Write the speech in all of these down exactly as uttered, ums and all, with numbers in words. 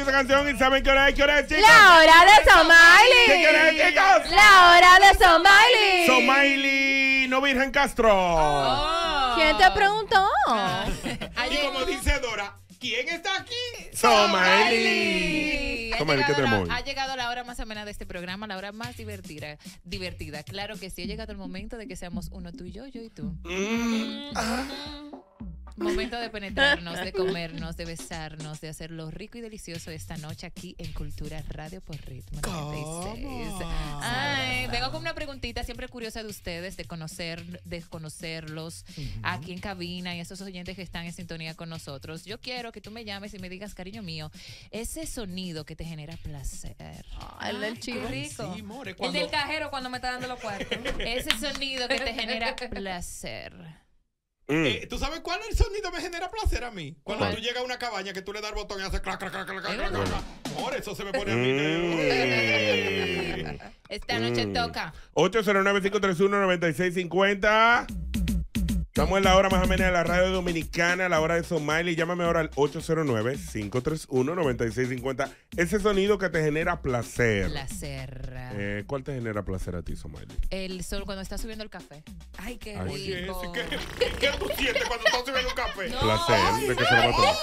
esa canción y saben qué hora es, qué hora es, chicos. La hora de Somaili. ¿Qué hora es, chicos? La hora de Somaili. Somaili, no Virgen Castro. Oh. ¿Quién te preguntó? Y como dice Dora, ¿quién está aquí? Somaili. Ha, Somaili, ¿qué llegado tenemos la, hoy? ha llegado la hora más amena de este programa, la hora más divertida. divertida. Claro que sí, ha llegado el momento de que seamos uno tú y yo, yo y tú. Mm. Ah. Momento de penetrarnos, de comernos, de besarnos, de hacerlo rico y delicioso esta noche aquí en Cultura Radio por Ritmo noventa y seis. Ay, vengo con una preguntita siempre curiosa de ustedes, de conocer, de conocerlos uh-huh. aquí en cabina y esos oyentes que están en sintonía con nosotros. Yo quiero que tú me llames y me digas, cariño mío, ese sonido que te genera placer. Oh, el del chivo. Rico. Sí, more, cuando... El del cajero cuando me está dando los cuartos. Ese sonido que te genera placer. Mm. Eh, ¿Tú sabes cuál es el sonido que me genera placer a mí? Cuando ¿Cuál? tú llegas a una cabaña que tú le das el botón y hace clac, clac, clac, clac, clac, clac, clac. Por eso se me pone a mí. Mm. Esta noche Mm. toca. ocho cero nueve, cinco tres uno, nueve seis cinco cero. Estamos en la hora más amena de la radio dominicana, la hora de Somaili. Llámame ahora al ocho cero nueve, cinco tres uno, nueve seis cinco cero. Ese sonido que te genera placer. Placer. Eh, ¿Cuál te genera placer a ti, Somaili? El sol cuando está subiendo el café. Ay, qué Ay, Oye, rico. ese, ¿qué, ¿qué tú sientes cuando estás subiendo un café? No. Placer. ¿De que se lo va a tomar?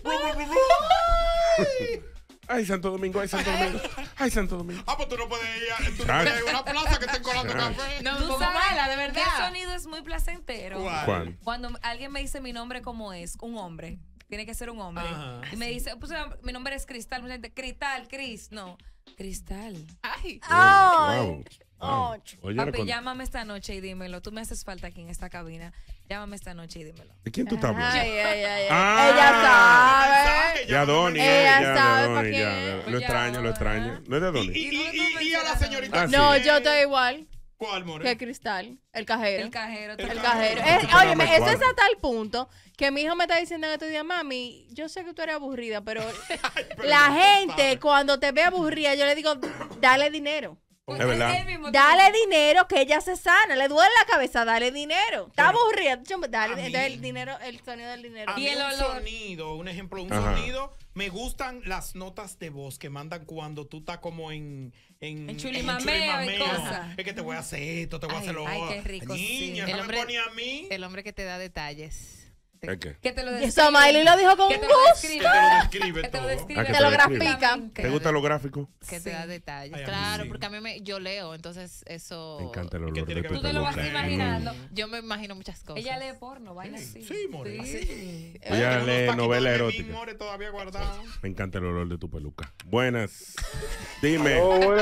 Ay, Ay, Santo Domingo, ay, Santo Domingo. Ay, Santo Domingo. Ah, pues tú no puedes ir a, tú no puedes ir a una plaza que estén colando Chacho. café. No, Tú me pongo sabes, mala, de verdad. ¿qué sonido es muy placentero? ¿Cuál? ¿Cuál? Cuando alguien me dice mi nombre como es, un hombre. Tiene que ser un hombre. Ajá. Y me dice, pues mi nombre es Cristal. Mucha gente, Cristal, Cris. No, Cristal. Ay. Wow. Oh, Oye, Papi, recon- llámame esta noche y dímelo. Tú me haces falta aquí en esta cabina. Llámame esta noche y dímelo. ¿De quién tú estás hablando? Ay, ay, ay, ay. Ah. Ella sabe. Mensaje, Ya, Donny. Ella ya, sabe Donny, pa' ya, quién. ya. Pues Lo ya, extraño, lo extraño. ¿No es de Y, Donny? y, y, y a la señorita. Ah, sí. No, yo estoy igual ¿Cuál, more? que Cristal, el cajero. El cajero. El El cajero. cajero. Es, Tú no óyeme, me eso es cuadras. a tal punto que mi hijo me está diciendo en estos días, mami, yo sé que tú eres aburrida, pero Pero la no gente sabe. cuando te ve aburrida, yo le digo, dale dinero. Es verdad. Él mismo Dale dinero que ella se sana. Le duele la cabeza, dale dinero. Está aburrida. chum, Dale, a mí- entonces el dinero, el sonido del dinero. A mí Y el un olor. sonido, un ejemplo, un Ajá. sonido. Me gustan las notas de voz que mandan cuando tú estás como en... En, En chulimameo y cosas. Es que te voy a hacer esto, te voy a Ay, hacer lo ay, otro. qué rico, sí. Niña, El eso me hombre- pone a mí. El hombre que te da detalles. ¿Es qué? Que te lo Y describe. eso Miley lo dijo con Que un te lo gusto. Que describe. te lo describe Que te lo todo. describe. Ah, que Te lo lo describe. grafica. ¿Te gusta lo gráfico? Que te Sí. da detalles. Ay, a mí Claro, sí. porque a mí me, yo leo, entonces eso. Me encanta el ¿Y qué olor tiene de que tu ver? Tú te lo vas peluca. imaginando. Yo me imagino muchas cosas. Ella lee porno, vaina así. Sí, more. Sí. Ella Tengo unos lee taquitos novela de erótica. Memín, more, todavía guardado. Me encanta el olor de tu peluca. Buenas. Dime.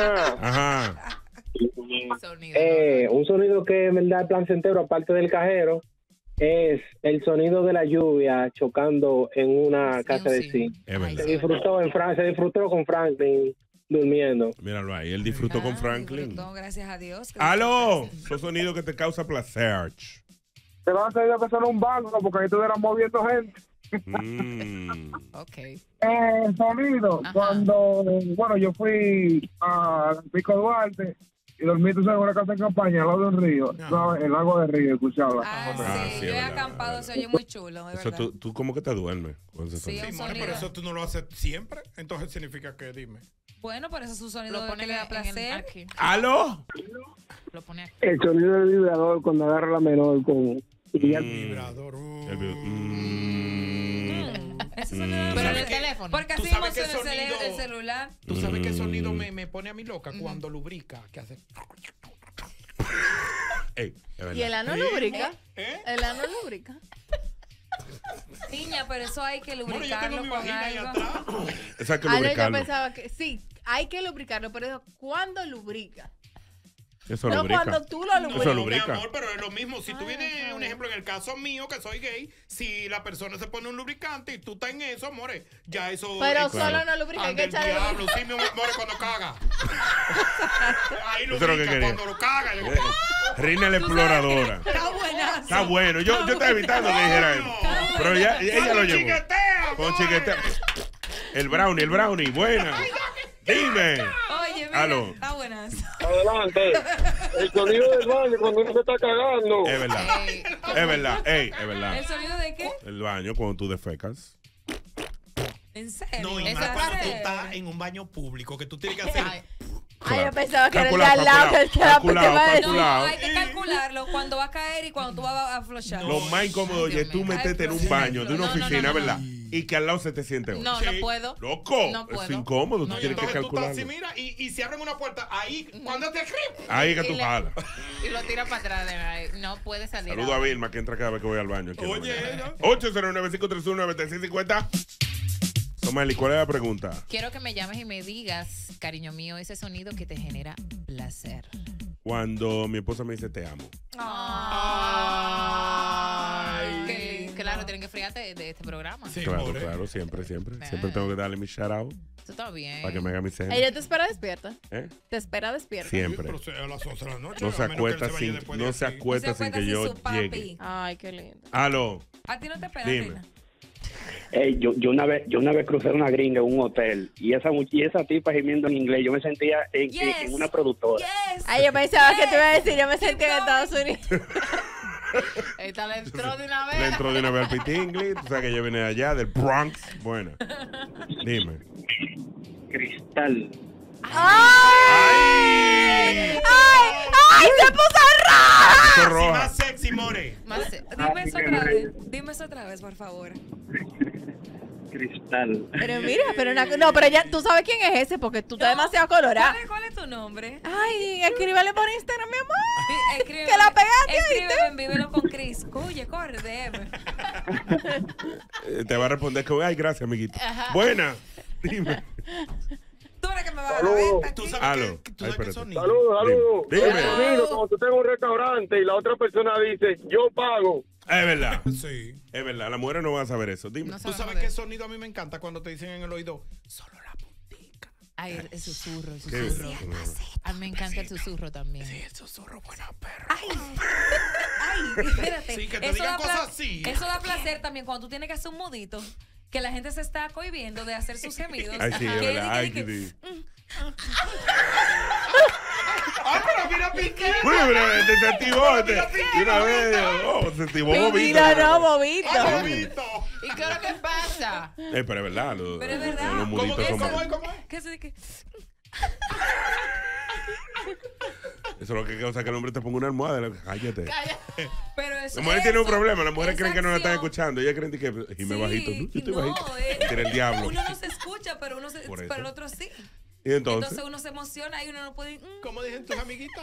Ajá. Sonido, Eh, un sonido que me da placentero, aparte del cajero, es el sonido de la lluvia chocando en una Sí, casa de sí. zinc. Es Ay, Se verdad. sí. disfrutó en Fran- se disfrutó con Franklin durmiendo. Míralo ahí. Él disfrutó con Ah, Franklin. disfrutó, gracias a Dios. ¡Aló! Son sonidos que te causa placer. Te van a salir que son un banco porque ahí estuvieran moviendo gente. Mm. Ok. Eh, el sonido, Ajá. cuando, bueno, yo fui a Pico Duarte y dormí, tú sabes, en una casa en campaña al lado de un río, Ajá. ¿sabes? El lago de río, escuchaba. Ah, Ah, sí, sí, yo es he verdad, acampado, es se verdad. oye muy chulo, es Eso verdad. tú, tú como que te duermes con ese Sí, sonido. un Sí, more, sonido. pero eso tú no lo haces siempre. Entonces significa que dime. Bueno, por eso es un sonido Lo pone que le da en el- placer. aquí. ¡Aló! Lo pone aquí. El sonido del vibrador cuando agarra la menor con... y ya- Mm. Vibrador. uh. El vi- Mm. Ese Mm. sonido Pero en ¿Sabes el qué? teléfono. Porque ¿Tú así sabes mismo qué suena el, cele- sonido? el celular. ¿Tú sabes qué sonido Mm. me, me pone a mí loca? Cuando lubrica, que hace... Ey, es verdad. Y el ano Sí, lubrica. ¿Eh? El ano lubrica. Niña, pero eso hay que More, yo tengo lubricarlo mi con vagina ahí algo. atrás. Esa hay que Ah, no, yo lubricarlo. pensaba que sí, hay que lubricarlo, pero eso, ¿cuándo lubrica? Eso No lubrica. cuando tú lo Eso lubricas. No, lubrica. mi amor, pero es lo mismo. Si tú Ah, vienes, está un bien. ejemplo, en el caso mío, que soy gay, si la persona se pone un lubricante y tú estás en eso, more, ya eso... Pero es- solo no lubrica, hay Ande que el echarle diablo, sí, mi amor, more, cuando caga. Ahí Eso es lo que lubrica, quería. cuando lo caga. yo- Eh, Reina la exploradora. Está buenazo. Está bueno. Yo, yo estaba evitando que dijera eso. Pero ya, ella lo Cuando llevó. chiquetea, Con more. chiquete. El brownie, el brownie. Buena. Dime. Oye, mira, Aló. está buenazo. Adelante. El sonido del baño cuando uno se está cagando. Es verdad. Ey, Es verdad. Ey, es verdad. ¿El sonido de qué? El baño cuando tú defecas. ¿En serio? No, y Eso más cuando es- tú estás en un baño público, que tú tienes que hacer. Ay, Ay, yo pensaba que era el de Calculado, al lado, que el que la calculado, que va a decir. No, calculado. hay que calcularlo cuando va a caer y cuando tú vas a aflochar. Lo más incómodo Ay, es Dios tú mío. meterte en Ay, un pero baño de una no, no, no, oficina, no, no. ¿verdad? Y que al lado se te siente otro. no, Sí. no puedo. Loco, No puedo. es incómodo, tú No, y tienes que entonces tú estás así, calcularlo. mira, y, y si abren una puerta, ahí, cuando te escriben. Ahí que Y tú le- jalas. Y lo tira para atrás. De verdad. No puede salir. Saludo a ahora. Vilma, que entra cada vez que voy al baño. aquí en la Oye, mañana. ¿no? ocho cero nueve, cinco tres uno, nueve seis cinco cero. Somali, ¿cuál es la pregunta? Quiero que me llames y me digas, cariño mío, ese sonido que te genera placer. Cuando mi esposa me dice te amo. Ay. Que- claro, tienen que friarte de, de este programa. Sí, Claro, more. claro, siempre, siempre. Ah. Siempre tengo que darle mi shout out Eso está bien. para que me haga mi cena. Ella te espera despierta. ¿Eh? Te espera despierta. Siempre. Pero se- a las once de la noche. No se a menos que él acuesta vaya sin, después de no se aquí. acuesta No se sin que acuesta yo sin su papi. llegue. Ay, qué lindo. Aló. A ti no te esperas, Dime. Rina. Ey, yo, yo una vez yo una vez crucé una gringa en un hotel y esa mu- y esa tipa gimiendo en inglés, yo me sentía en, en- Yes. en una productora. Yes. Ay, yo pensaba que te iba a decir, yo me Keep sentía en going. Estados Unidos. Esta le entró de una vez. Le entró de una vez al pitingli. Tú sabes que yo vine de allá, del Bronx. Bueno, dime. Cristal. ¡Ay! ¡Ay! ¡Ay! ¡Se puso roja! Esto es Sí, roja. más sexy, more. Más se- Dime eso otra vez. Dime eso otra vez, por favor. Cristal. Pero mira, pero una, no, pero ya tú sabes quién es ese porque tú estás No. demasiado colorada. ¿Cuál es, cuál es tu nombre? Ay, escríbele por Instagram, mi amor. Escríbeme, Que la pegaste, escríbeme ¿oíste? en Vívelo con Chris. Oye, corre, D M. Eh, Te va a responder que, ay, gracias, amiguito. Ajá. Buena. Dime. Tú eres que me va a dar la Saludos. venta Tú aquí. sabes Aló. que, tú Ay, sabes que espérate. sonido. Saludos, saludos. Dime. El sonido, cuando tú estás en un restaurante y la otra persona dice, yo pago. Es verdad. Sí. Es verdad. Las mujeres no van a saber eso. Dime. No Tú sabemos sabes de qué eso. sonido a mí me encanta cuando te dicen en el oído, solo la puntica. Ay, el, el susurro, el ¿Qué? susurro. A mí me encanta el susurro también. Sí, el susurro, buena perra. Ay, espérate. Sí, que te Eso digan da cosas pla- así. Eso da placer también cuando tú tienes que hacer un mudito. Que la gente se está cohibiendo de hacer sus gemidos. Ay, sí, es Que verdad. Ay, dice que que- sí. ¡Ay, pero mira, Pinky! Bueno, pero este se activó. Este, de una vez. Oh, se activó bobito. Mira, no, bobito. ¡Ay, bobito! ¿Y qué es lo que pasa? Eh, pero es verdad. Los, Pero es verdad. los ¿Cómo muditos que son. cómo es? ¿Cómo es? que se- que- Eso es lo que causa que el hombre te ponga una almohada. Cállate. Pero eso, Las mujeres tienen un eso, problema. Las mujeres esa creen que no la están acción. escuchando. Ellas creen que y me Sí, bajito. No, yo estoy no, bajito. eh, Tiene el diablo. Uno no se escucha, pero uno se, Por eso. pero el otro sí. Y entonces, Entonces uno se emociona y uno no puede. mm. ¿Cómo dicen tus amiguitas?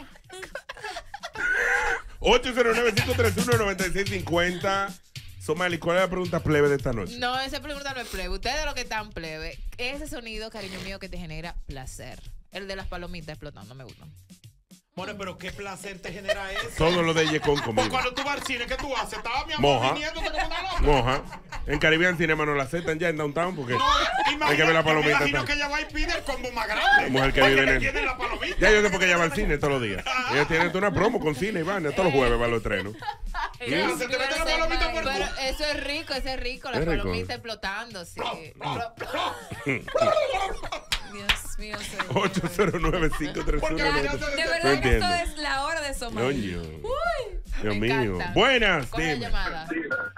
ocho cero nueve, cinco tres uno, nueve seis cinco cero. Somali, ¿cuál es la pregunta plebe de esta noche? No, esa pregunta no es plebe. Ustedes lo que están plebe. Ese sonido, cariño mío, que te genera placer. El de las palomitas explotando, me gusta. More, pero qué placer te genera eso. Todo lo de ella con Pues comida. cuando tú vas al cine, ¿qué tú haces? Estaba mi amor Moja. viniéndote como una loca. Moja. En Caribbean Cinema no la aceptan ya en Downtown porque Imagina- hay que ver la yo me palomita. imagino que ella va y pide el combo más grande. La mujer que Porque vive en le el- tienen la palomita. Ya yo sé por qué ella va al cine todos los días. Ella tiene una promo con cine y van todos los jueves va los estrenos. ¿Qué hace? Te mete la palomita por Pero tu- eso es rico, eso es rico. Las Es rico. palomitas explotando, sí. Dios mío, señor. ocho cero nueve, cinco tres uno. Porque Ya, ya nueve te- de No verdad que entiendo. esto es la hora de Somali. Coño. Dios Me mío. encanta. Buenas, ¿Cuál es la dime. llamada?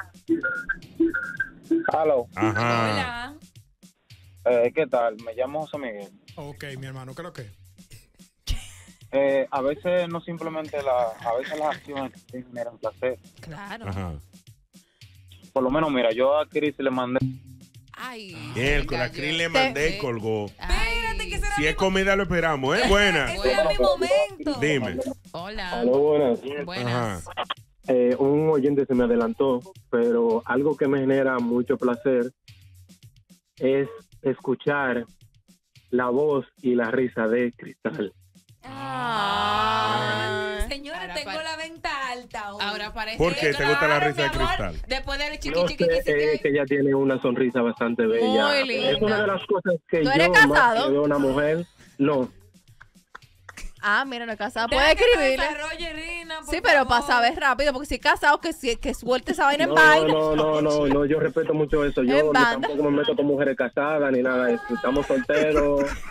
Aló, Ajá. Hola. eh, ¿qué tal? Me llamo José Miguel. Ok, mi hermano, ¿qué es lo que? Eh, a veces no simplemente la, a veces las acciones te generan placer. Claro. Ajá. Por lo menos, mira, yo a Chris le mandé. Ay. Bien, me con la cayó. Cris le mandé, Sí. colgó. Espérate, que será Si mi es comida, lo esperamos, ¿eh? Buena. Ese era mi momento. Dime. Hola. buenas. Buenas. Ajá. Eh, un oyente se me adelantó, pero algo que me genera mucho placer es escuchar la voz y la risa de Cristal. Ah. Señora, Ahora tengo pare- la venta alta hoy. Ahora parece. ¿Por qué te gusta la risa de mi amor. Cristal? Después del chiqui No chiqui sé, que se eh, que ella tiene una sonrisa bastante bella. Muy linda. Es una de las cosas que ¿Tú yo eres más casado? que veo una mujer. No, Ah, mira, no es casado. Deja Puede que me escribirle. desarrolle, Rina, por Sí, pero para favor. saber rápido, porque si es casado, que, si- que suelte esa vaina en no, vaina. no, no, no, no, yo respeto mucho eso. Yo En ni banda. tampoco me meto con mujeres casadas ni nada de eso. Estamos solteros.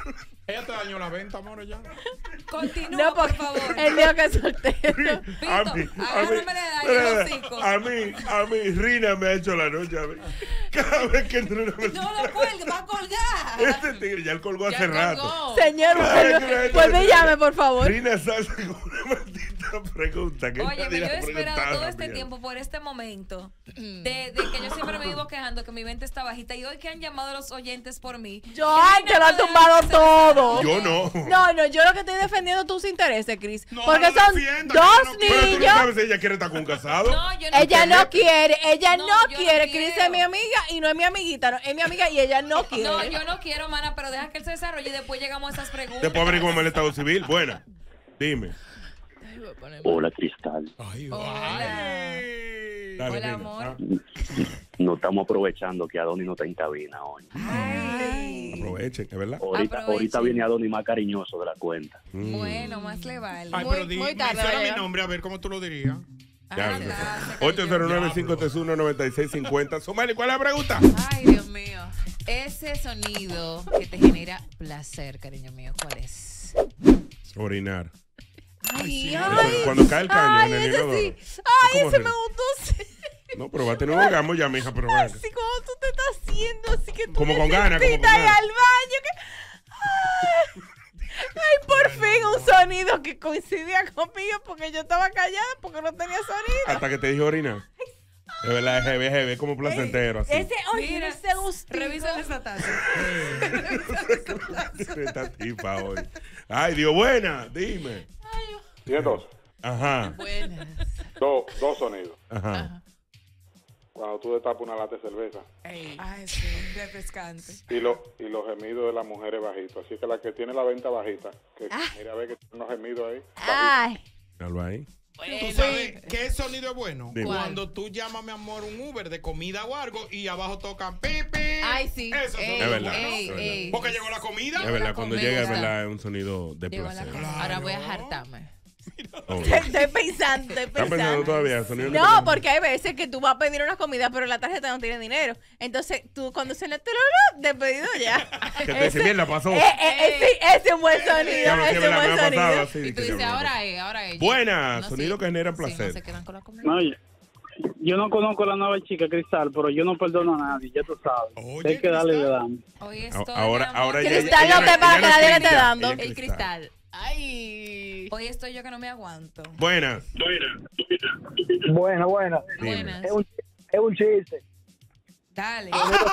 Ella te dañó la venta, amor, ya. Continúa, No, por porque favor. el día que es soltero. A mí, Vito, a mí, agárrame de ahí el hocico. a mí, a mí, Rina me ha hecho la noche a mí. Cada vez que entra una No lo cuelgue, va a colgar. Este tigre ya él colgó hace Ya rato. colgó. Señor, vuelve, vuelve y llame, por favor. Rina salsa con una maldita pregunta. ¿Qué Oye, nadie yo le ha he esperado preguntado, todo este mía? tiempo por este momento de, de que yo siempre me vivo quejando que mi venta está bajita y hoy que han llamado los oyentes por mí. Yo que antes Rina lo he no deja tumbado que se todo. Yo no. No, no, yo lo que estoy defendiendo tus intereses, Chris. No, porque no son defienda, que dos yo no- Pero tú no niños. sabes si ella quiere estar con un casado. No, yo no Ella quiero. no quiere, ella No, no, yo no quiere. Chris quiero. es mi amiga y no es mi amiguita, no, es mi amiga y ella no quiere. No, yo no quiero, mana, pero deja que él se desarrolle y después llegamos a esas preguntas. Después averiguamos el estado civil. Buena. Dime. Hola, Cristal. Ay, Hola. Dale, Hola, Rina. amor. Ah, No estamos aprovechando que Adonis no está en cabina hoy. Ay. aprovechen, ¿es verdad? Ahorita, Aprovechen. ahorita viene Adonis más cariñoso de la cuenta. Mm. Bueno, más le vale. Ay, Muy- pero di, muy tarde menciona va a mi llegar. nombre, a ver cómo tú lo dirías. Ya, Ah, ya. ya, se ocho cero cayó. nueve, cinco tres uno, nueve seis cinco cero. Somali, ¿cuál es la pregunta? Ay, Dios mío. Ese sonido que te genera placer, cariño mío, ¿cuál es? Orinar. Ay, Eso, ay, cuando cae el caño ay, en el ese inodoro. sí. Ay, ¿Cómo ese así? me gustó. Sí. No, pero va a tener un orgasmo ya, mija, pero bueno. Así como tú te estás haciendo, así que tú Como con ganas, como con necesitas ir ganas. al baño. Que... Ay, ay, por fin un sonido que coincidía conmigo porque yo estaba callada porque no tenía sonido. Hasta que te dije orinar. Es verdad, es heavy, es heavy, es como placentero, así. Ese, oye, Mira, ese gustico. Revisa esa taza. Esta tipa hoy. Ay, Dios, buena, dime. Tiene dos. Ajá, Buenas. Dos, dos sonidos. ajá. Cuando tú destapas una lata de cerveza Ay, sí, refrescante. y, lo, y los gemidos de las mujeres bajitos. Así que la que tiene la venta bajita, que mira a ver que tiene unos gemidos ahí. Ay, Míralo ahí. ¿Tú sabes qué sonido es bueno? Dime. Cuando tú llamas, mi amor, un Uber de comida o algo y abajo tocan pipi. Ay, sí. Eso Ey, Es verdad, ey, es verdad. ey. Porque llegó la comida. Es verdad, cuando me llega, es gusta. verdad, es un sonido de Llegó la placer. comida. Ahora voy a hartarme. Obvio. estoy pensando, estoy ¿Estás pensando pensando. todavía? Sonido que No, te- porque hay veces que tú vas a pedir una comida, pero la tarjeta no tiene dinero. Entonces, tú cuando suena el tururú, de pedido ya. Que te dice, mierda, pasó. Eh, eh, eh, sí, ese es un buen sonido. Ya lo Ese que es me un la- me buen ha pasado sonido. así. Y tú que dices, ya me- ahora es, ahora es. Buena, No, sonido sí. que generan Sí, no placer. se quedan con la comida. No, oye, yo no conozco a la nueva chica Cristal, pero yo no perdono a nadie, ya tú sabes. Oye, Hay que darle y le Cristal. damos. Hoy A- estoy, Ahora, mi amor, ahora que ella- Cristal ella no te paga, ella que nadie le es esté cristal, dando. ella es El cristal. Ay. Hoy estoy yo que no me aguanto. Buenas. Buena, buena. Dime. Buenas. Es un, es un chiste. Dale.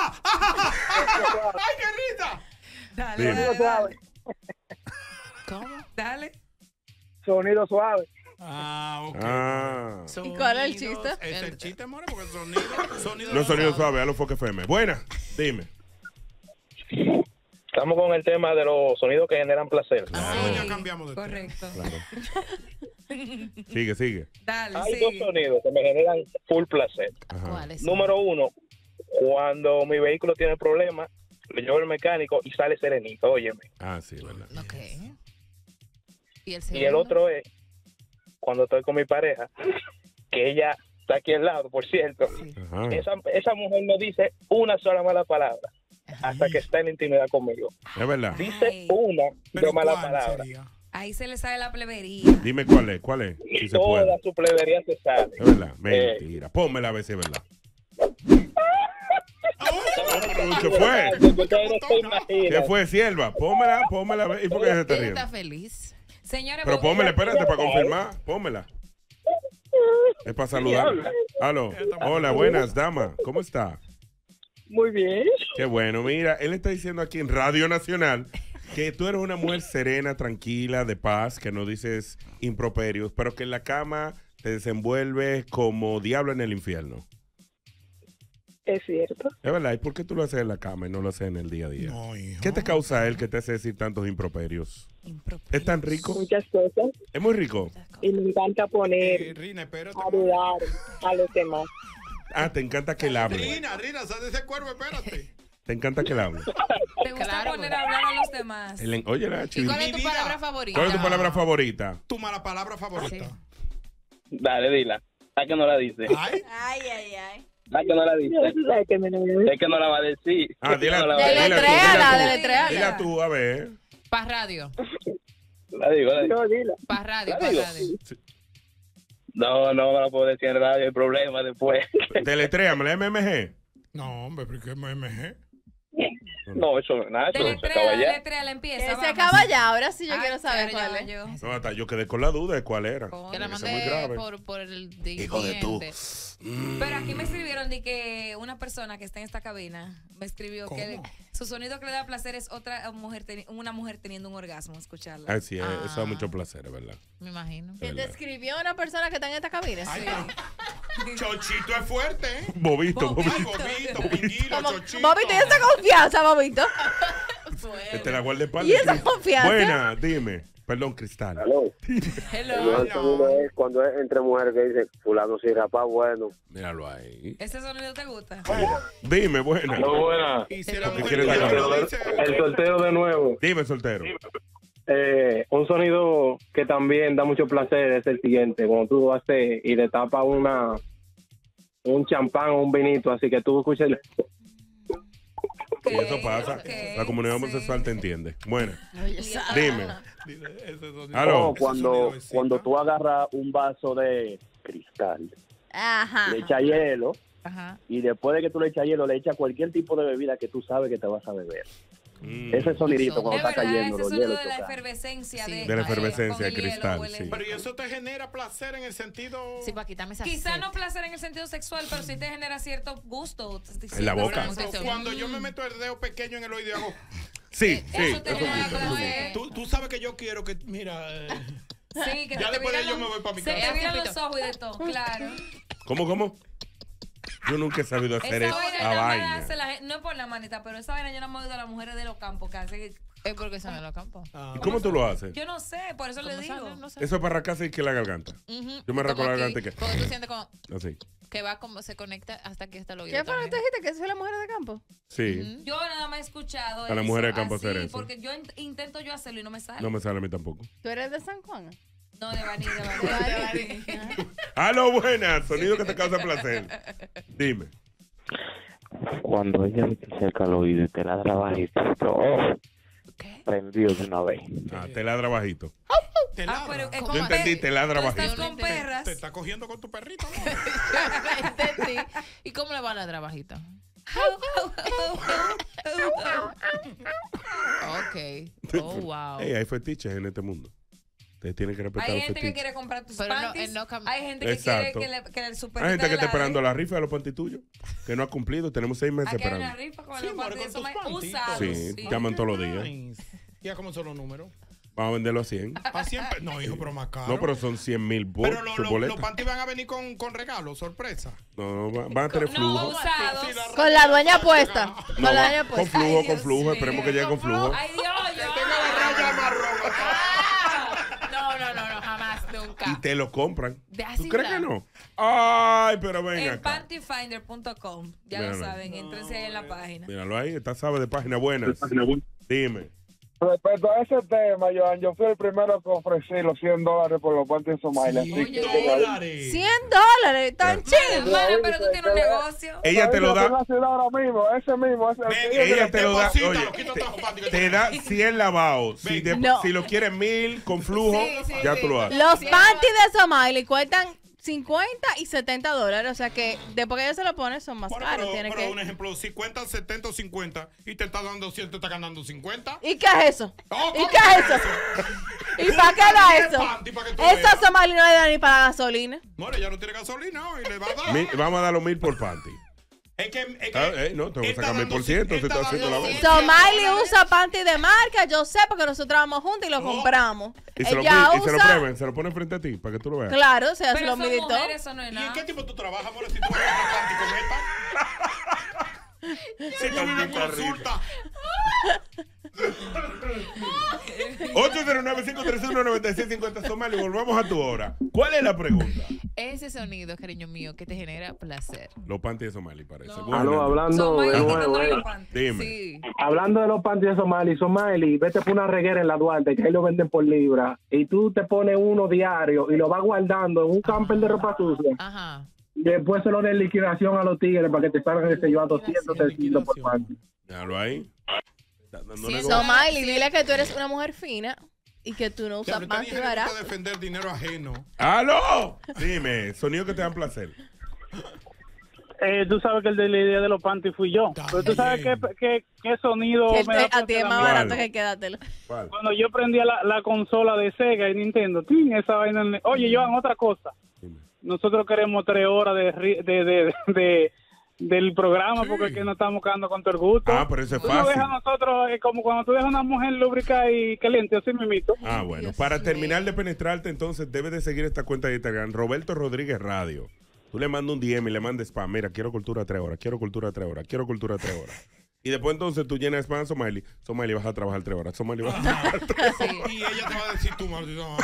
¡Ay, qué risa! Dale, Dime. dale, dale. ¿Cómo? Dale. Sonido suave. Ah, ok. Ah. ¿Y cuál es el chiste? Es el chiste, amor, porque el sonido, sonido No sonido suave, a los Foque F M. Buena, dime. Estamos con el tema de los sonidos que generan placer. Ah, Sí, ya cambiamos de tema. correcto. Claro. Sigue, sigue. Dale, Hay sí. dos sonidos que me generan full placer. Ajá. ¿Cuáles? Número uno, cuando mi vehículo tiene problemas, le llevo al mecánico y sale serenito, óyeme. Ah, sí, verdad. Ok. ¿Y el Y segundo? el otro es cuando estoy con mi pareja, que ella está aquí al lado, por cierto. Ajá. Esa, esa mujer no dice una sola mala palabra hasta que está en intimidad conmigo. Es verdad. Dice Ay. una Pero de mala ¿cuál palabra. sería? Ahí se le sale la plebería. Dime cuál es, cuál es. Si se Toda puede. su plebería se sale. Es verdad. Eh. Mentira. Pónmela a ver si es verdad. Ah, ¿Qué fue? Ustedes no se imaginan. ¿Qué fue, sierva? Pónmela, pómela a ver. ¿Y por qué se está Ella riendo? está feliz. Señores, Pero porque- pómela, espérate para confirmar. Pómela. Es para saludar. Aló. Hola, buenas, dama. ¿Cómo está? Muy bien. Qué bueno. Mira, él está diciendo aquí en Radio Nacional que tú eres una mujer serena, tranquila, de paz, que no dices improperios, pero que en la cama te desenvuelves como diablo en el infierno. Es cierto. Es verdad. ¿Y por qué tú lo haces en la cama y no lo haces en el día a día? No, hijo. ¿Qué te causa él que te hace decir tantos improperios? ¿Es tan rico? Muchas cosas. Es muy rico. Y me encanta poner Eh, Rina, espérate. a dudar a los demás. Ah, te encanta que él hable. Rina, Rina, sal de ese cuervo, espérate. Te encanta que él hable. Te gusta Claro, poner pues. a hablar a los demás. El en- Oye, la ¿Y chivi- cuál es Mi tu vida. palabra favorita? ¿Cuál es tu palabra favorita? Tu mala palabra favorita. Dale, dila. ¿A que no la dice? Ay, Ay, ay, ay. ¿A que no la dice? Es que no la va a decir. Ah, dila, No la va a dila decir. tú, Deletréala, dila tú. deletréala. Dila tú, a ver. Pa' radio. La digo, la digo. Pa' radio, ¿La pa' digo? radio. No, no me la puedo decir en radio, hay problema después. Deletréame la M M G. No, hombre, ¿pero qué M M G? No, eso no es nada, eso no se acaba Deletrea, ya. deletrea, la empieza. Que se vamos. acaba ya, ahora sí yo Ay, quiero saber claro, cuál ya, es. yo. No, hasta yo quedé con la duda de cuál era. Que la Eso es muy mandé grave. por, por el Hijo de tú. diente. Pero aquí me escribieron de que una persona que está en esta cabina me escribió que su sonido que le da placer es otra mujer teni- una mujer teniendo un orgasmo, escucharla. Así es, eso da mucho placer, ¿verdad? Me imagino. ¿Que te escribió una persona que está en esta cabina? Ay, Chochito es fuerte, ¿eh? Bobito, Ay, bobito. Bobito, Pinguilo, Como- Chochito. Bobito, ¿y esa confianza, Bobito? Este la guarda de espalda. ¿Y esa confianza? Buena, dime. Perdón, Cristal. Hello. El mejor sonido es cuando es entre mujeres que dice, fulano si rapa bueno. Míralo ahí. ¿Ese sonido te gusta? Dime, buena. No, buena. Y si la ¿Qué mujer quieres dar quiere, con- dice, El soltero de nuevo. Dime, soltero. Eh, un sonido que también da mucho placer es el siguiente, cuando tú haces y le tapas una un champán o un vinito, así que tú escuchas el... Y eso pasa. La comunidad homosexual te entiende. Buena. Dime. Aló. O cuando, cuando tú agarras un vaso de cristal, Ajá. le echas hielo Ajá. y después de que tú le echas hielo, le echas cualquier tipo de bebida que tú sabes que te vas a beber. Mm. Ese sonidito cuando Es está verdad, cayendo ese los sonido hielos. de la tocando. efervescencia Sí. de, De la efervescencia con de el hielo, cristal, huele- sí. Pero ¿y eso te genera placer en el sentido? Sí, para quitarme esa Quizá sed. no placer en el sentido sexual, pero sí te genera cierto gusto. En la boca. Por ejemplo, cuando yo me meto el dedo pequeño en el oído y hago... Sí, sí. Eso te eso genera gusta, eso placer. gusta. Tú, tú sabes que yo quiero que... Mira... eh, Sí, que Ya te después de viran ello los- me voy pa' mi Se casa. te viran los ojos y de todo, claro. ¿Cómo, cómo? Yo nunca he sabido hacer Esa esa vaina nada más la vaina. hace la gente, no es por la manita, pero esa vaina yo la hemos oído a las mujeres de los campos que hacen. Es porque son en los campos. ¿Y cómo tú lo haces? Yo no sé, por eso le ¿Cómo digo. sale? No sé. Eso es para arrancarse y que la garganta. Ujú. Yo me arranco Como la aquí, garganta y que... Porque tú sientes como Así. que va como se conecta hasta que está el oído. ¿Qué fue lo que también. tú dijiste? ¿Que soy la mujer de campo? Sí. Yo nada más he escuchado A la eso mujer de campo así, hacer eso. porque yo in- intento yo hacerlo y no me sale. No me sale a mí tampoco. ¿Tú eres de San Juan? No, de Baní, de Baní. de Baní. Aló, buena. Sonido que te causa placer. Dime. Cuando ella te cerca al oído y te ladra bajito, oh, prendido de una vez. Ah, te ladra bajito. Te Ah, pero ladra. es Yo con entendí, pe- te ladra tú bajito. estás con perras. Te está cogiendo con tu perrito, ¿no? Entendí. ¿Y cómo le va a ladrar bajito? Ok. Oh, wow. Ey, hay fetiches en este mundo. Ustedes tienen que respetar Hay los gente que fetiches. quiere comprar tus Pero no- panties. él no cam- Hay gente que Exacto. quiere que, le, que el super Hay gente que está esperando la rifa de los panty tuyos, que no ha cumplido. Tenemos seis meses Aquí hay una esperando. rifa con Sí, los more, panties con son tus panties. usados. Sí, llaman todos los días. Nice. ¿Ya cómo son los números? Vamos a venderlo a cien. A cien pe- No, hijo, pero más caro. No, pero son cien mil Pero lo- lo- boletas. los panties van a venir con, con regalos, sorpresa. No, no, va- van a tener No, flujo. usados. Sí, la Con la dueña puesta. Con No, la va- dueña con puesta. flujo, Ay, con Dios flujo. mío. Esperemos que llegue con flujo. Ay, Dios, yo. Tengo la raya marrón. No, no, no, no, jamás, Y nunca. te lo compran. De ¿Tú así crees la- que no? Ay, pero ven En acá. pantyfinder punto com. Ya lo Míralo. saben, entrense ahí en la página. Míralo ahí, está sabe de página buena. Dime. Respecto a ese tema, Joan, yo fui el primero que ofrecí los cien dólares por los panties Somalia. así cien que- dólares. cien dólares, tan Ya. chido. Mana, pero tú tienes un negocio. Ella te lo Lo da. hacer ahora mismo, ese mismo. Ese, Ven, ese- Ella te lo da. Deposítalo, Oye, quítate te, los panties que te te- da cien lavados. Si, de- No. si lo quieres mil con flujo, Sí, sí, ya sí. tú lo haces. Los Sí, panties de Somalia cuestan cincuenta y setenta dólares. O sea que después que ellos se lo ponen son más Bueno, caros. pero, Tienen pero que... un ejemplo, cincuenta, setenta o cincuenta y te está dando cien, te está ganando cincuenta. ¿Y qué es eso? Oh, ¿Y ¿cómo qué es eso? ¿Y para qué da diez eso? panties para que tú Eso veas. Somalia no le da ni para la gasolina. No, ella no tiene gasolina y le va a dar. Mil- vamos a dar los mil por panty. Es que, es que Ah, eh, no, tengo que él está sacar mil por dando ciento cien, si él estoy está haciendo la dando vaina. cien Somalia dólares. usa panty de marca. Yo sé porque nosotros trabajamos juntos y lo Oh. compramos. Y se, lo, Ella pi- y se lo usa... prueben, se lo ponen frente a ti para que tú lo veas. Claro, o sea, se Pero lo son militó. mujeres, eso no es ¿Y en nada. qué tiempo tú trabajas, amor? Si tú vas a panty con esta. Si tú vives en consulta. ocho cero nueve, cinco tres uno, nueve seis cinco cero Somalia, volvamos a tu hora. ¿Cuál es la pregunta? Ese sonido, cariño mío, que te genera placer. Los panties de Somalia, parece. No. Buena. Aló, hablando Somalia de quitándole nuevo, eh. los panties. Dime. Sí. Hablando de los panties de Somali, Somali, vete por una reguera en la Duarte, que ahí lo venden por libra, y tú te pones uno diario y lo vas guardando en un camper de ropa sucia. Ajá. Después se lo den liquidación a los tigres para que te salgan ese yo a doscientos, trescientos por panty. Déjalo ahí. dándole So, gozo. Miley, dile que tú eres una mujer fina y que tú no usas Diablo, esta panty niña le gusta barato. defender dinero ajeno. ¡Aló! Dime, sonido que te dan placer. Eh, tú sabes que el de la idea de los panties fui yo. Pero tú sabes qué, qué, qué sonido Que me da a ti es placer más mí? barato que quédatelo. ¿Cuál? Cuando yo prendía la, la consola de Sega y Nintendo, ¡tin! Esa vaina. en- Oye, Joan, otra cosa. Nosotros queremos tres horas de, ri- de, de, de- del programa porque es que no estamos quedando con todo el gusto. Ah, pero eso es Tú no fácil. dejas a nosotros, eh, como cuando tú dejas a una mujer lúbrica y caliente, así mismito. Ah, bueno. Para terminar de penetrarte, entonces debes de seguir esta cuenta de Instagram, Roberto Rodríguez Radio. Tú le mandas un D M y le mandas spam. Mira, quiero cultura tres horas, quiero cultura tres horas, quiero cultura tres horas. Y después entonces tú llenas spam a Somaili. Somaili vas a trabajar tres horas. Somaili vas a trabajar tres horas. Y ella te va a decir tú, maldito.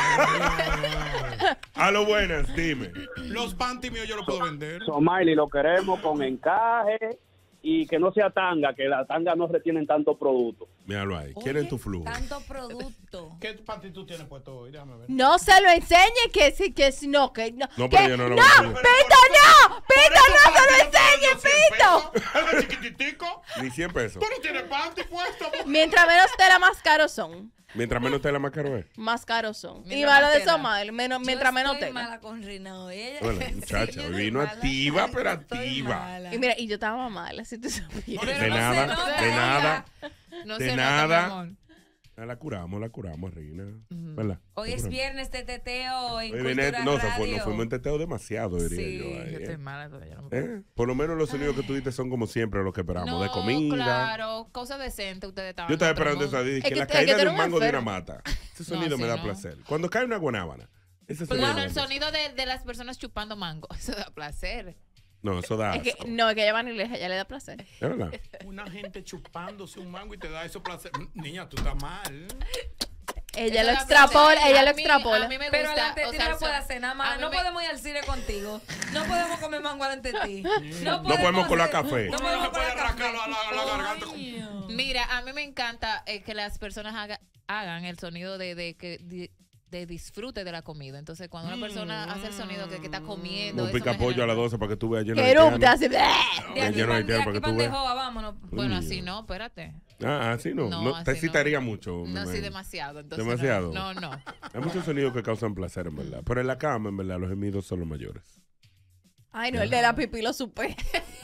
A lo buenas, dime. Los panty míos yo los puedo vender. Somaili lo queremos con encaje y que no sea tanga, que la tanga no retienen tanto producto. Míralo ahí. ¿Quieren tu flujo? Tanto producto. ¿Qué panty tú tienes puesto hoy? Déjame ver. No se lo enseñe que sí, que sí, no, que no. No, que, pero yo no lo no, voy a hacer. Pito, no, Pito, no se lo enseñe, Pito. Chiquititico. Ni cien pesos. Tú no tienes panty puesto. Mientras menos tela, más caros son. Mientras menos tela, más caro es. Más caros son. Y Mientras malo más de tela. eso, mal. Menos, mientras menos Estoy tela. mala con Rina hoy. Ella- Bueno, Sí, muchacha, yo estoy vino mala. activa, pero Estoy activa. mala. Y mira, y yo estaba mala, si tú supieras. De nada, de nada, No de se nota, mi nada. amor. Ah, la curamos, la curamos, Reina. ¿Verdad? Hoy La es curamos. viernes de teteo en Hoy viene- Cultura no, se fue, Radio. nos fuimos en teteo demasiado, diría Sí, yo. ahí, Yo ¿eh? estoy mala todavía. No me ¿Eh? Por lo menos los sonidos que tú dices son como siempre los que esperamos, de No, comida. claro, cosas decentes ustedes estaban. Yo estaba en otro esperando esa mundo. de Es que, que- la es que caída tú de eres un un mango de una enfermo. mata. Ese No, sonido me sí, da no. placer. Cuando cae una guanábana. Ese sonido Bueno, me el da placer. sonido de, de las personas chupando mango. Eso da placer. No, eso da Es que, asco. no, es que ella va ni le, ella le da placer. ¿Es verdad? Una gente chupándose un mango y te da eso placer. Niña, tú estás mal. Ella Eso lo da extrapola, placer. ella A lo mí- extrapola. a mí me Pero gusta, delante de o ti sea, no el puedes son- hacer nada a más. mí No me- podemos ir al cine contigo. No podemos comer mango delante de ti. No podemos colar hacer- café. No Uno podemos no puede colar café. arrancar la, la, la garganta. Coño. Mira, a mí me encanta eh, que las personas haga- hagan el sonido de, de que de, de disfrute de la comida. Entonces, cuando una persona hace el sonido que, que está comiendo, Un eso pica me pollo a las genera- doce para que tú veas lleno Que de erupte, haitianos. así. De Ya aquí lleno de pan- de haitianos para aquí que pan tú de veas. joa, vámonos. Bueno, Uy. así no, espérate. Ah, así no. No, no te así excitaría no. mucho. me No, sí, imagino. demasiado. Entonces, Demasiado. No, no. no. Hay muchos sonidos que causan placer, en verdad. Pero en la cama, en verdad, los gemidos son los mayores. Ay, no, el de la pipí lo supe.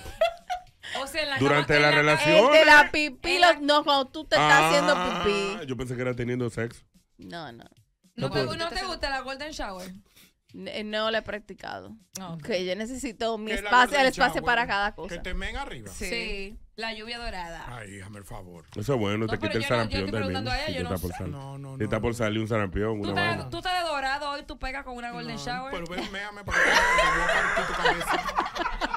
O sea, en la Durante cama- la en la- relación. El de la pipí, En la- lo- no, cuando tú te estás Ah, haciendo pipí. Yo pensé que era teniendo sexo. No, no. ¿No, No te- puedo. ¿No te gusta la golden shower? N- No lo he practicado. Ah, ok. Que yo necesito mi ¿Qué es la espacio, golden el espacio shower? para cada Que cosa. te men arriba. Sí. La lluvia dorada. Ay, déjame el favor. Eso es bueno, No, te pero quita el yo no- yo sarampión estoy también. preguntando a ella, Si yo te no está por sé. salir. No, no, Si está no. por salir un sarampión, ¿Tú una estás, vaina. tú estás de dorado hoy, tú pegas con una golden No, shower. Pero ven, méame para que te voy a partir tu cabeza.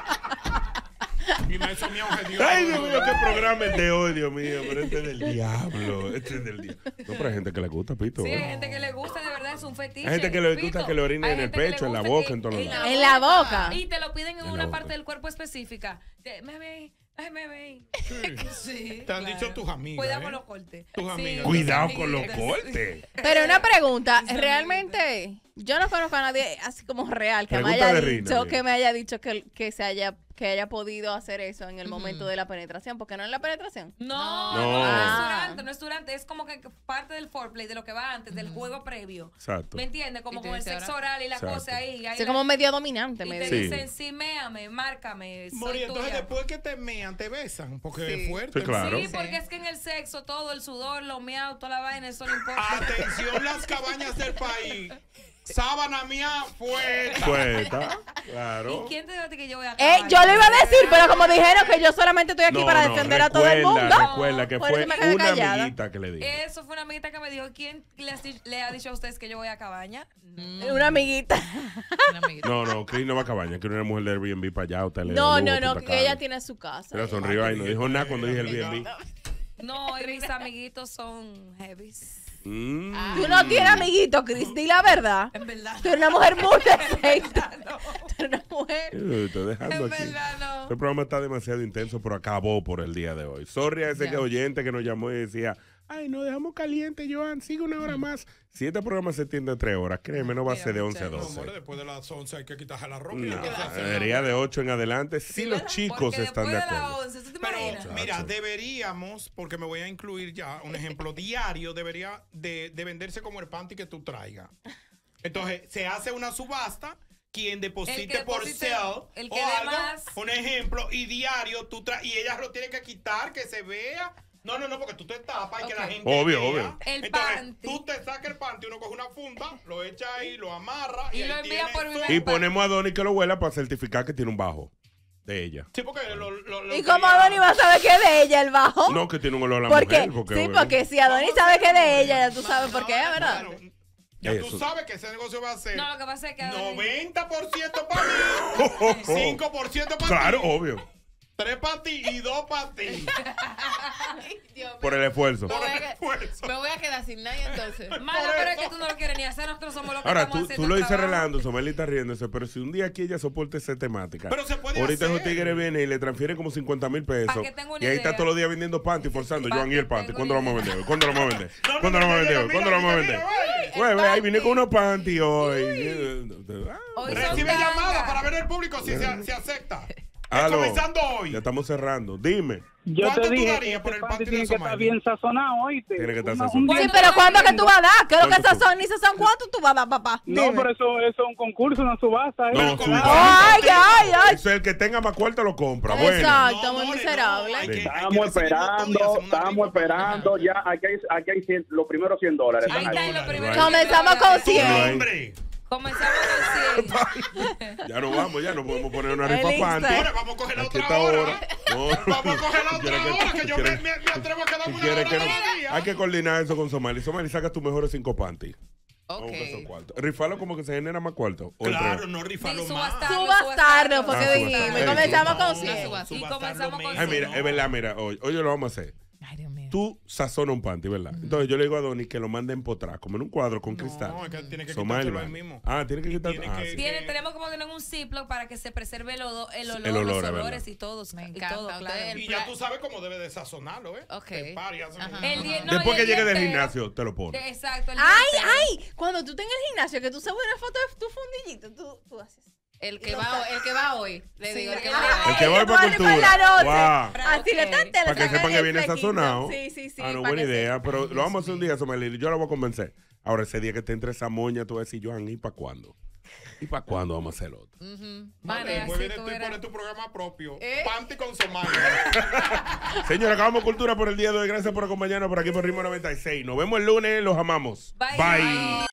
Y me hizo mi objetivo. Ay, Dios mío, qué programa es de hoy, Dios mío. Pero este es del diablo. Este es del diablo. No, pero hay gente que le gusta, Pito. Sí, hay ¿eh? gente que le gusta, de verdad, es un fetiche. Hay gente que le gusta Pito. que le orinen Hay en el gente que le pecho, en la gusta boca, que- en todos lados. En la boca. Y te lo piden en, En la una boca. parte del cuerpo específica. Te- Me ve, ay, me ve. Sí, Te han claro. dicho tus amigas. Cuidado ¿eh? con los cortes. Tus Sí, amigas. Cuidado tus con los amiguitas. cortes. Pero una pregunta, realmente, yo no conozco a nadie así como real que me Pregunta haya de Rina, dicho, mira. que me haya dicho que, que se haya que haya podido hacer eso en el momento de la penetración, porque no en la penetración. No, No. no, no, Ah. es durante, no es durante, es como que parte del foreplay, de lo que va antes, del juego previo. Exacto. ¿Me entiendes? Como Y te con el dice sexo ahora- oral y la Exacto. cosa ahí. ahí Soy la- como medio dominante, y me te Sí. dicen, sí, méame, márcame, soy Mori, entonces tuya. después que te mean, te besan. Porque Sí. es fuerte. Sí, claro. Sí, porque es que en el sexo todo, el sudor, lo miau, toda la vaina, eso no importa. Atención, las cabañas del país. Sábana mía fuera. Puesta, claro. ¿Y quién te dijo a ti que yo voy a Eh, acabar? yo lo iba a decir, pero como dijeron que yo solamente estoy aquí No, para no, defender a todo el recuerda, mundo. Recuerda que por fue eso me quedé una callada. amiguita que le dijo. Eso fue una amiguita que me dijo, ¿quién le, has di- le ha dicho a ustedes que yo voy a cabaña? Una amiguita. Una amiguita. No, no, Chris no va a cabaña, que era una mujer de Airbnb para allá. Usted le No, lujo, no, no, para que acá. ella tiene su casa. Pero sonrió ahí, no dijo nada cuando dije el Airbnb. No, y mis amiguitos son heavies. Mm. Tú no tienes amiguito, Chris, di la verdad. En verdad. Tú eres una mujer muy decente. Tú eres una mujer. Eh, Estoy dejando En aquí. verdad, no. Este programa está demasiado intenso, pero acabó por el día de hoy. Sorry a ese que oyente que nos llamó y decía, ay, nos dejamos caliente, Joan, sigue una hora más. Si este programa se extiende a tres horas, créeme, no va a ser de once a No, doce. amor, después de las once hay que quitarse la ropa. y No, hay que hacer debería de ocho en adelante si los chicos Porque están después de de las acuerdo. once, ¿tú te Pero vaina. Mira, deberíamos, porque me voy a incluir ya, un ejemplo diario, debería de, de venderse como el panty que tú traigas. Entonces, se hace una subasta, quien deposite que por deposite, sale el o que dé algo, más. un ejemplo, y diario tú traes, y ellas lo tienen que quitar, que se vea. No, no, no, porque tú te tapas y que la gente Obvio, vea. obvio. El Entonces, panty. tú te sacas el panty, uno coge una funda, lo echa ahí, lo amarra y, Y ahí lo envía tiene por eso. Vive- Y ponemos a Donnie que lo huela para certificar que tiene un bajo de ella. Sí, porque lo, lo, lo ¿Y cómo Adonis va a saber que es de ella el bajo? No, que tiene un olor a la ¿Por qué? mujer. Porque, Sí, obvio. porque si Adonis sabe que es de ella, ya tú sabes por qué, ¿verdad? Bueno, ya Eso. tú sabes que ese negocio va a ser No, lo que pasa es que Adonis- noventa por ciento para mí, cinco por ciento para Claro, ti, obvio. tres para ti y dos para ti. Por el esfuerzo. Me voy, a, me voy a quedar sin nadie entonces. Mala, pero es que tú no lo quieres ni hacer. Nosotros somos los que Ahora, estamos tú, haciendo tú lo el dices trabajo. relando, Someli está riéndose, pero si un día aquí ella soporta esa temática, Pero se puede ahorita hacer. esos tigres vienen y le transfieren como cincuenta mil pesos, Pa' que tenga una y ahí está idea. todos los días vendiendo panty, forzando, Pa' Joan y que el panty, tenga ¿cuándo lo una vamos a vender? ¿Cuándo lo vamos a vender? No, no, ¿Cuándo lo no, vamos a mira, vender? ¿Cuándo lo vamos a mira, vender? mira, Güey, güey, ahí vine con unos panty hoy. Hoy son Recibe tangas. llamadas para ver el público si se, se acepta. Aló. Comenzando hoy. Ya estamos cerrando. Dime. Yo ¿Cuánto te tú dije, darías ese por el panty panty tiene de que estar Somalia? bien sazonado, ¿oíste? Tiene que estar Una- sazonado. un Sí, día- pero ¿cuándo que tú vas a dar? ¿Qué es lo que ¿Cuánto esas tú? son? Ni esas son cuánto tú vas a dar, papá. No, Dime. pero eso, eso es un concurso, una subasta. ¿eh? No, Pero subasta. con- Ay, ay, ay. Eso es el que tenga más cuarto lo compra. Bueno. Exacto, No, muy more, miserable. no, hay que- hay que Estamos recibirlo todo y esperando, hacemos una estamos rifa. esperando. Ya, aquí hay, aquí hay cien- los primeros cien dólares. Sí, Ahí Están está ahí. en lo Right. primero. Comenzamos con Tu cien. nombre. Comenzamos con cien. Ya no vamos, ya no podemos poner una El rifa Insta. panty. Ahora vamos a coger la Aquí otra está hora. ahora. No. Vamos a coger la ¿Quiere otra hora, que yo me, quiere- me, me atrevo a quedarme ¿Tú una quieres hora que todo no? el día. Hay que coordinar eso con Somali. Somali, saca tus mejores cinco panty. Ok. Vamos con esos cuartos. Rifarlo como que se genera más cuarto. O el Claro, tres. no rifarlo Sí, más. subastarlo, Subastarlo, fue Ah, que subastarlo. dijimos. Ey, Comenzamos con no, cien. no, Y subastarlo comenzamos con menos. Ay, mira, No. es verdad, mira, hoy, hoy lo vamos a hacer. Ay, Dios mío. Tú sazonas un panty, ¿verdad? Entonces yo le digo a Donny que lo mande a empotrar, como en un cuadro con cristal. No, es que tiene que Somali, quitárselo vale. él mismo. Ah, tiene que quitar. tiene ah, que- sí. Tiene, tenemos que ponerlo en un Ziploc para que se preserve el, odo- el olor, el olor, los es verdad. olores y todo. Me y encanta. todo, claro. Ustedes- Y ya tú sabes cómo debe de sazonarlo, ¿eh? Ok. El party, hacen Ajá. un- El die- no, Después y que el llegue del día entero. gimnasio, te lo pone. De- Exacto. el día Ay, entero. ay. Cuando tú estás en el gimnasio, que tú subes una foto de tu fundillito, tú, tú haces. El que va, el que va hoy. Le Sí, digo, el que el va que hoy. El que va Ay, para tú vas cultura. en la noche. Wow. Así le estás, te Para que sepan que viene sazonado. Sí, sí, sí. Ah, no, pa' buena que idea. sepan. Pero lo vamos a hacer un día, Somali. Yo la voy a convencer. Ahora, ese día que te entre esa moña, tú vas a decir, Joan, ¿y para cuándo? ¿Y para cuándo vamos a hacer otro? Ujú. Vale, Después así viene tú tú y verás. pones tu programa propio. ¿Eh? Panty con Somalia. Señora, acabamos cultura por el día de hoy. Gracias por acompañarnos por aquí por Ritmo noventa y seis. Nos vemos el lunes. Los amamos. Bye. Bye.